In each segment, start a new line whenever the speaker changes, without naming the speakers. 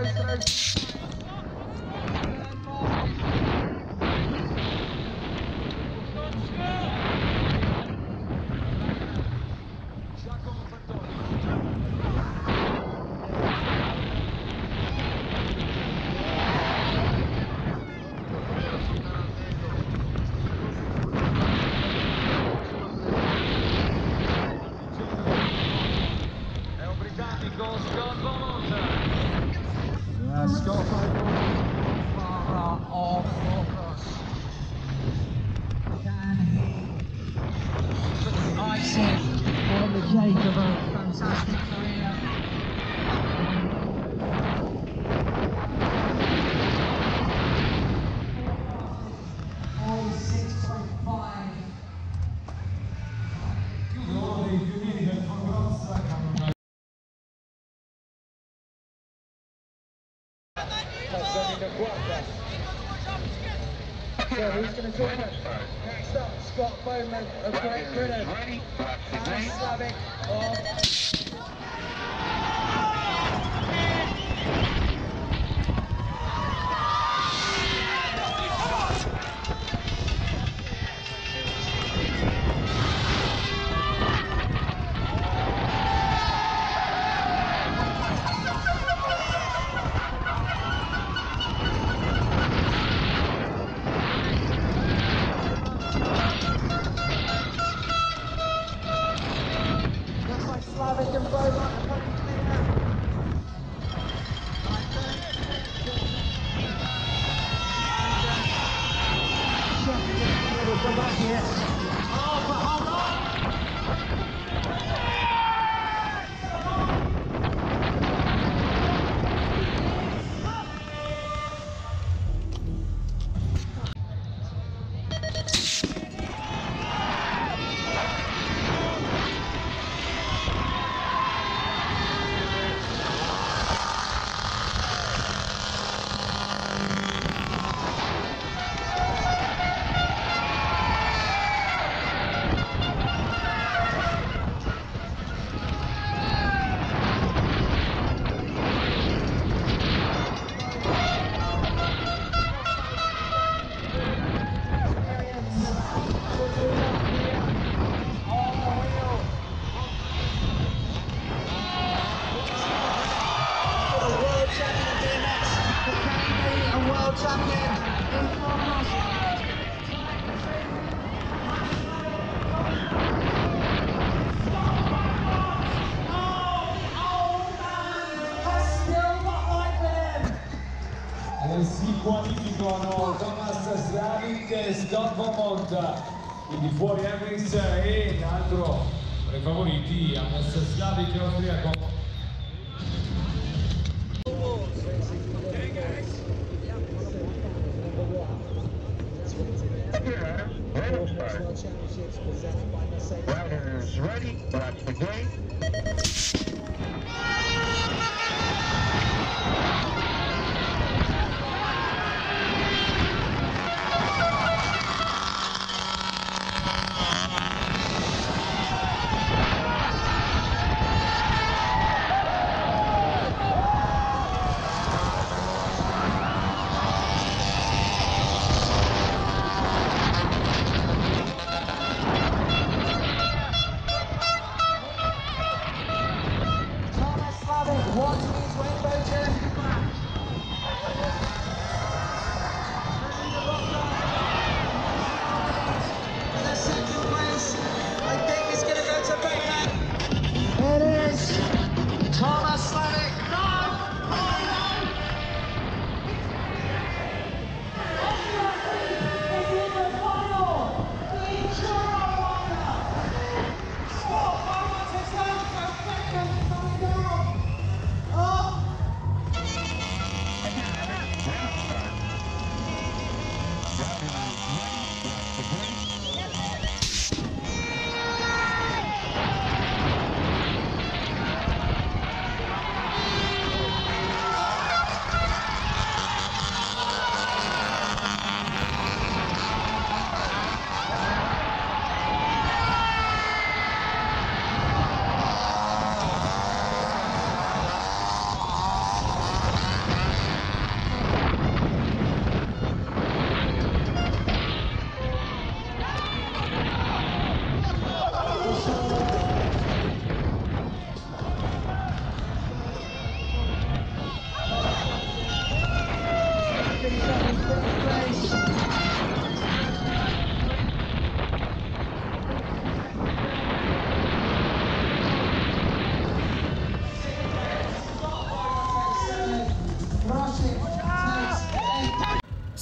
On the cake of a fantastic career. Only 6.5.
Chiudono i pionieri del Cross passano in quarta. So who's going to join us? Next up, Scott Beaumont of Great Britain. And Slavic of... Slavic and Beaumont are coming clear. We'll come back here. Oh, but hold on! Si qualificano Thomas Slavic e Scott Beaumont, quindi fuori Harris e in altro tra i favoriti Amos Slavic austriaco.
Riders ready, watch the gate.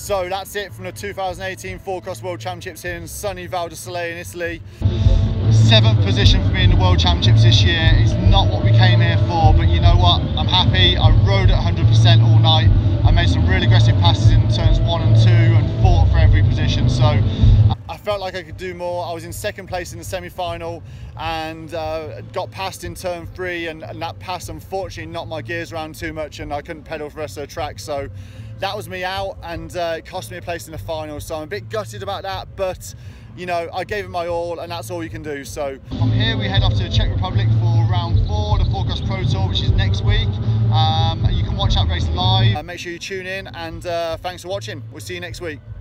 So that's it from the 2018 4Cross World Championships here in sunny Val Di Sole in Italy. 7th position for me in the World Championships this year. It's not what we came here for, but you know what? I'm happy. I rode at 100% all night. I made some really aggressive passes in turns 1 and 2 and fought for every position. So I felt like I could do more. I was in 2nd place in the semi-final and got passed in turn 3, and that pass unfortunately knocked my gears around too much and I couldn't pedal for the rest of the track. So that was me out, and it cost me a place in the final. So I'm a bit gutted about that, but you know, I gave it my all, and that's all you can do. So from here we head off to the Czech Republic for round 4, the 4Cross Pro Tour, which is next week. You can watch that race live. Make sure you tune in, and thanks for watching. We'll see you next week.